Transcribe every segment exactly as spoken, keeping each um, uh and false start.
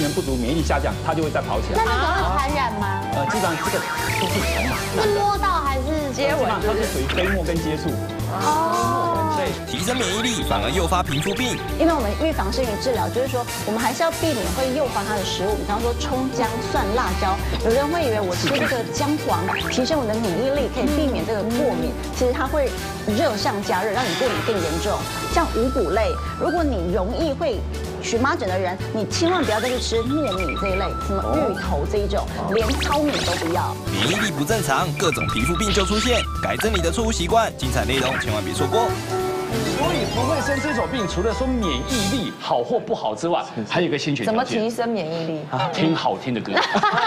能不足，免疫力下降，它就会再跑起来。 那那个会传染吗？ 呃，基本上这个都是传染， 是摸到还是接吻？ 它是属于飞沫跟接触。 哦， 对， 提升免疫力反而诱发皮肤病。 因为我们预防胜于治疗，就是说我们还是要避免会诱发它的食物，比方说葱、姜、蒜、辣椒。有人会以为我吃这个姜黄提升我的免疫力，可以避免这个过敏，其实它会热上加热，让你过敏更严重。像五谷类，如果你容易会荨麻疹的人，你千万不要再去吃糯米这一类，什么芋头这一种，连糙米都不要。 免疫力不正常，各种皮肤病就出现。改正你的错误习惯，精彩内容千万别错过。 所以不会生这种病，除了说免疫力好或不好之外，还有一个先决条件。 怎么提升免疫力？ 啊，听好听的歌。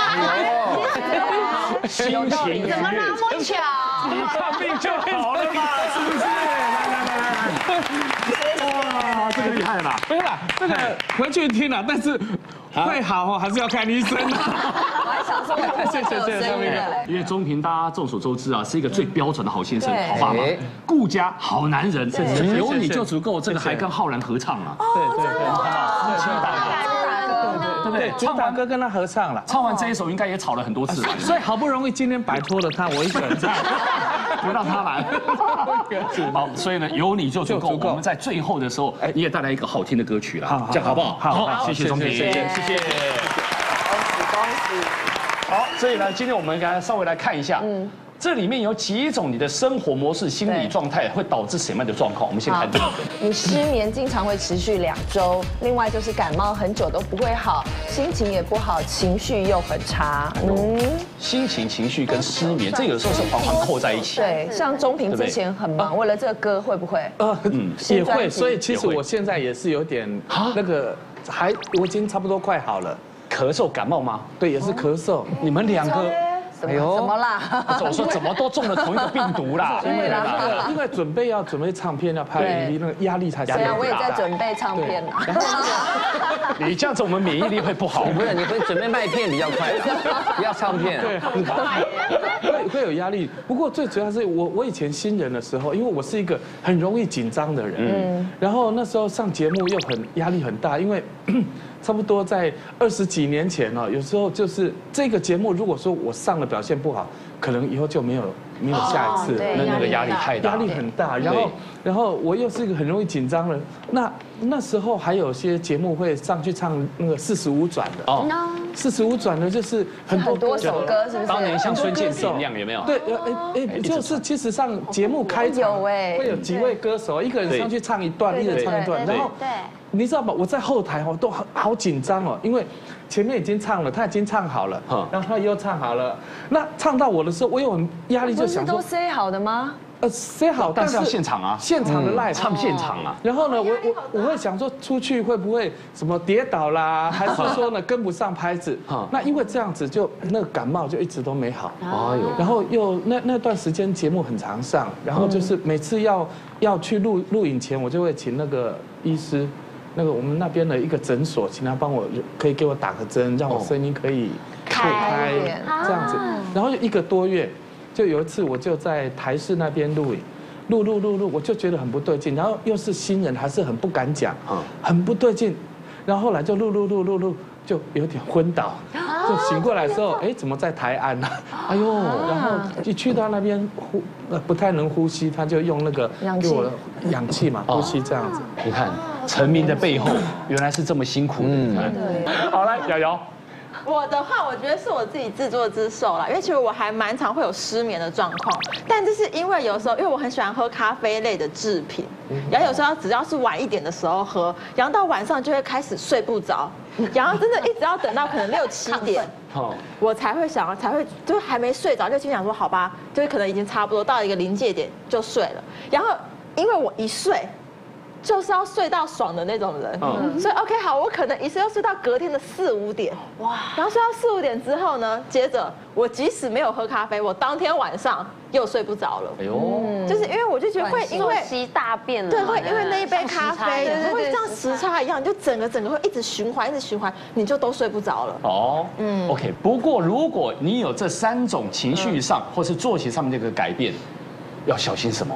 心情愉悦， 怎么那么巧？ 你看病就好了嘛，是不是？来来来来来，哇，这个厉害吧？ 没有啦，这个回去听了，但是会好哦，还是要看医生。 我还想说，谢谢谢谢。 因为钟平大家众所周知啊，是一个最标准的好先生、 对好爸爸哎， 顾家好男人， 是是有你就足够。这个还跟浩然合唱啊， 对对对， 夫妻大歌，对不对？ 朱大哥跟他合唱了， 唱完这一首应该也吵了很多次吧？ 所以好不容易今天摆脱了他，我一个人唱， 不让他来。好，所以呢，有你就足够。我们在最后的时候，你也带来一个好听的歌曲了，这样好不好？ 好， 谢谢钟平，谢谢。 恭喜恭喜！ 好，所以呢，今天我们应该稍微来看一下，嗯，这里面有几种你的生活模式、心理状态会导致什么样的状况？我们先看这个。 你失眠经常会持续两周，另外就是感冒很久都不会好，心情也不好，情绪又很差。嗯， 心情、情绪跟失眠，这有时候是环环扣在一起。 对，像钟平之前很忙，为了这个歌会不会？ 呃，也会，所以其实我现在也是有点那个，还我已经差不多快好了。 咳嗽、感冒吗？ 对，也是咳嗽。 你们两个， 怎么怎么啦？ 我说怎么都中了同一个病毒啦？ 因为那个，因为准备要准备唱片，要拍 M V， 那个压力才是。 对啊，我也在准备唱片呢。 你这样子，我们免疫力会不好。 不是，你会准备麦片比较快，不要唱片。 对，会会有压力。不过最主要是我我以前新人的时候，因为我是一个很容易紧张的人，嗯，然后那时候上节目又很压力很大，因为差不多在二十几年前哦，有时候就是这个节目，如果说我上了表现不好，可能以后就没有没有下一次了， 那那个压力太大， 压力很大。然后然后我又是一个很容易紧张的人，那那时候还有些节目会上去唱那个四十五转的哦，四十五转的就是很多多首歌，是不是？ 当年像孙健平那样有没有？ 对，哎哎，就是其实上节目开场会有几位歌手，一个人上去唱一段，一人唱一段，然后你知道吗？我在后台哦都好好紧张哦，因为前面已经唱了，他已经唱好了，然后他又唱好了，那唱到我的时候，我有压力就想说， 不是都 say 好的吗？ 呃 say 好， 但是要现场啊， 现场的 live 唱现场啊。 然后呢，我我我会想说出去会不会什么跌倒啦，还是说呢跟不上拍子？那因为这样子就那个感冒就一直都没好。哎呦，然后又那那段时间节目很常上，然后就是每次要要去录录影前，我就会请那个医师。那个我们那边的一个诊所，请他帮我可以给我打个针，让我声音可以错开这样子。然后就一个多月，就有一次我就在台视那边录影，录录录录，我就觉得很不对劲，然后又是新人，还是很不敢讲，很不对劲。然后后来就录录录录录，就有点昏倒，就醒过来的时候，哎，怎么在台安呢？哎呦，然后一去到那边呼呃不太能呼吸，他就用那个给我氧气嘛，呼吸这样子。 你看。成名的背后原来是这么辛苦的。嗯，好，来瑶瑶。 我的话，我觉得是我自己自作之受啦，因为其实我还蛮常会有失眠的状况，但这是因为有时候，因为我很喜欢喝咖啡类的制品，然后有时候只要是晚一点的时候喝，然后到晚上就会开始睡不着，然后真的一直要等到可能六七点，我才会想，才会就还没睡着，就心想说好吧，就是可能已经差不多到一个临界点就睡了，然后因为我一睡。就是要睡到爽的那种人，嗯、所以 OK 好，我可能一睡要睡到隔天的四五点，哇，然后睡到四五点之后呢，接着我即使没有喝咖啡，我当天晚上又睡不着了，哎呦，就是因为我就觉得会因为吸大便了， 对，会因为那一杯咖啡，会像时差一样，就整个整个会一直循环，一直循环，你就都睡不着了。哦， 嗯 ，OK。不过如果你有这三种情绪上或是作息上面这个改变，要小心什么？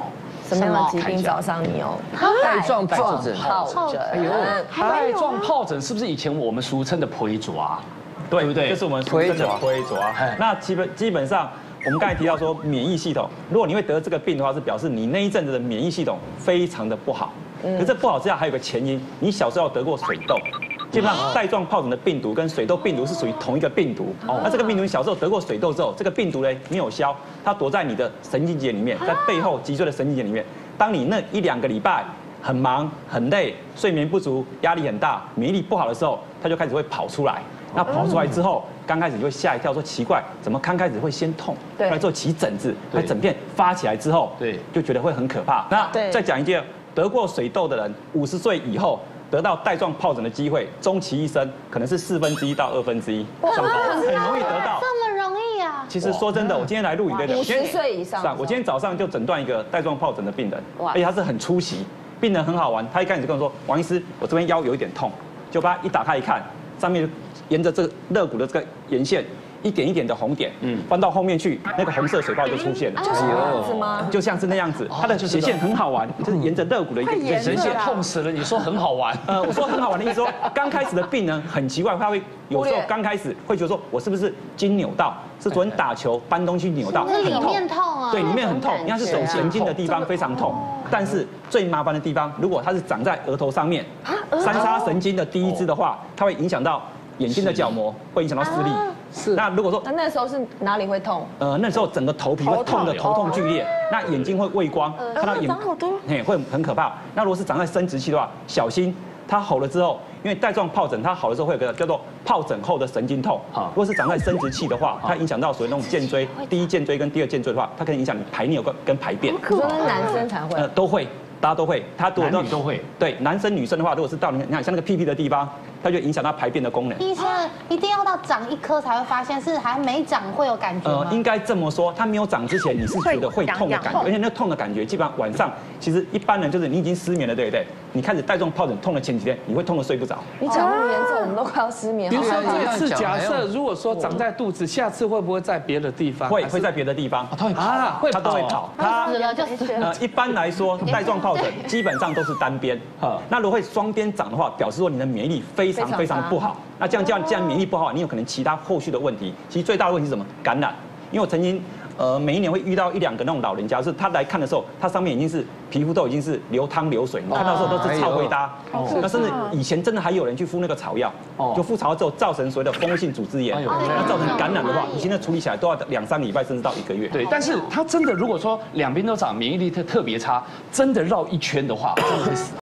什么样的疾病找上你哦？ 带状疱疹， 疱疹， 哎呦，带状疱疹是不是以前我们俗称的皮爪？对不对？ 就是我们俗称的皮爪。那基本基本上，我们刚才提到说免疫系统，如果你会得这个病的话，是表示你那一阵子的免疫系统非常的不好。可这不好之下还有个前因，你小时候得过水痘。基本上带状疱疹的病毒跟水痘病毒是属于同一个病毒。那这个病毒你小时候得过水痘之后，这个病毒呢没有消，它躲在你的神经节里面，在背后脊椎的神经节里面。当你那一两个礼拜很忙很累，睡眠不足，压力很大，免疫力不好的时候，它就开始会跑出来。那跑出来之后，刚开始就会吓一跳，说奇怪，怎么刚开始会先痛，后来之后起疹子，还整片发起来之后，对，就觉得会很可怕。那再讲一件，得过水痘的人，五十岁以后得到带状疱疹的机会，终其一生可能是四分之一到二分之一，很容易得到。 这么容易啊？ 其实说真的，我今天来录影的， 五十岁以上， 我今天早上就诊断一个带状疱疹的病人，而且他是很出奇，病人很好玩，他一开始跟我说，王医师，我这边腰有一点痛，就把他一打开一看，上面沿着这个肋骨的这个沿线。一点一点的红点，嗯，翻到后面去，那个红色水泡就出现了， 就是这样子吗？ 就像是那样子，它的斜线很好玩，就是沿着肋骨的一个沿线，痛死了！你说很好玩？ 呃，我说很好玩的意思说，刚开始的病人很奇怪，他会有时候刚开始会觉得说，我是不是筋扭到？是昨天打球搬东西扭到， 是里面痛啊？ 对，里面很痛，你看是手神经的地方非常痛。但是最麻烦的地方，如果它是长在额头上面，三叉神经的第一支的话，它会影响到眼睛的角膜，会影响到视力。是，那如果说那那时候是哪里会痛？ 呃，那时候整个头皮会痛的头痛剧烈，那眼睛会畏光，看到眼长好多，嘿，会很可怕。那如果是长在生殖器的话，小心它好了之后，因为带状疱疹它好了之后会有个叫做疱疹后的神经痛。如果是长在生殖器的话，它影响到所谓那种肩椎，第一肩椎跟第二肩椎的话，它可以影响你排尿跟跟排便。 你说是男生才会？ 呃，都会。大家都会，他如果男女都会。 对，男生女生的话，如果是到你看像那个屁屁的地方，它就影响到排便的功能。 医生一定要到长一颗才会发现，是还没长会有感觉吗？ 呃，应该这么说，它没有长之前，你是觉得会痛的感觉，而且那痛的感觉，基本上晚上其实一般人就是你已经失眠了，对不对？你开始带状疱疹痛的前几天，你会痛得睡不着。 你讲那么严重，我们都快要失眠。 比如说这一次假设，如果说长在肚子，下次会不会在别的地方？ 会，会在别的地方。 它会啊，会，它都会跑。 它死了就死了。 呃，一般来说，带状疱疹基本上都是单边。那如果会双边长的话，表示说你的免疫力非常非常不好。那这样这样，既然免疫力不好，你有可能其他后续的问题。其实最大的问题是什么？感染。因为我曾经，呃，每一年会遇到一两个那种老人家，是他来看的时候，他上面已经是皮肤都已经是流汤流水，你看到的时候都是超灰搭。那甚至以前真的还有人去敷那个草药，就敷草药之后造成所谓的蜂窝性组织炎，那造成感染的话，你现在处理起来都要两三个礼拜，甚至到一个月。 对，但是他真的如果说两边都长，免疫力特特别差，真的绕一圈的话，真的会死。